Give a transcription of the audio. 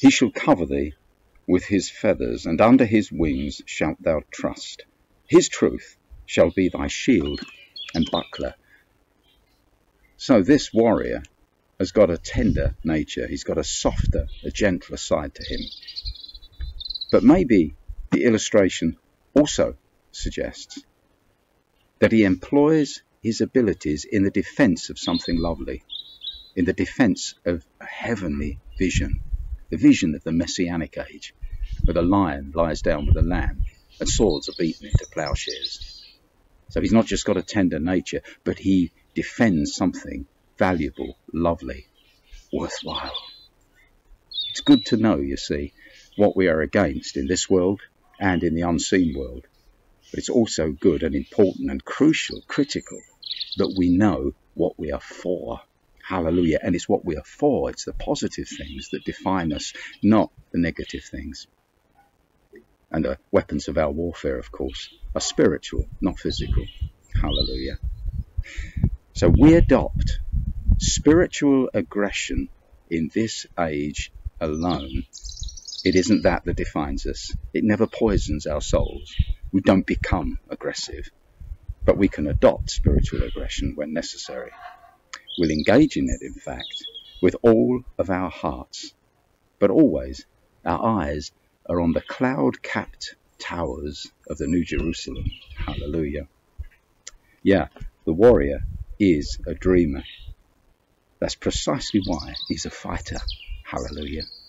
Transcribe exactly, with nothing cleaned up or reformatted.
He shall cover thee with his feathers, and under his wings shalt thou trust. His truth shall be thy shield and buckler. So this warrior has got a tender nature. He's got a softer, a gentler side to him. But maybe the illustration also suggests that he employs his abilities in the defense of something lovely, in the defense of a heavenly vision, the vision of the Messianic age, where the lion lies down with the lamb and swords are beaten into plowshares. So he's not just got a tender nature, but he defends something valuable, lovely, worthwhile. It's good to know, you see, what we are against in this world and in the unseen world. But it's also good and important and crucial, critical, that we know what we are for. Hallelujah. And it's what we are for. It's the positive things that define us, not the negative things. And the weapons of our warfare, of course, are spiritual, not physical. Hallelujah. So we adopt spiritual aggression in this age alone. It isn't that that defines us. It never poisons our souls. We don't become aggressive, but we can adopt spiritual aggression when necessary. We'll engage in it, in fact, with all of our hearts, but always our eyes are on the cloud-capped towers of the New Jerusalem. Hallelujah. Yeah, the warrior is a dreamer. That's precisely why he's a fighter. Hallelujah.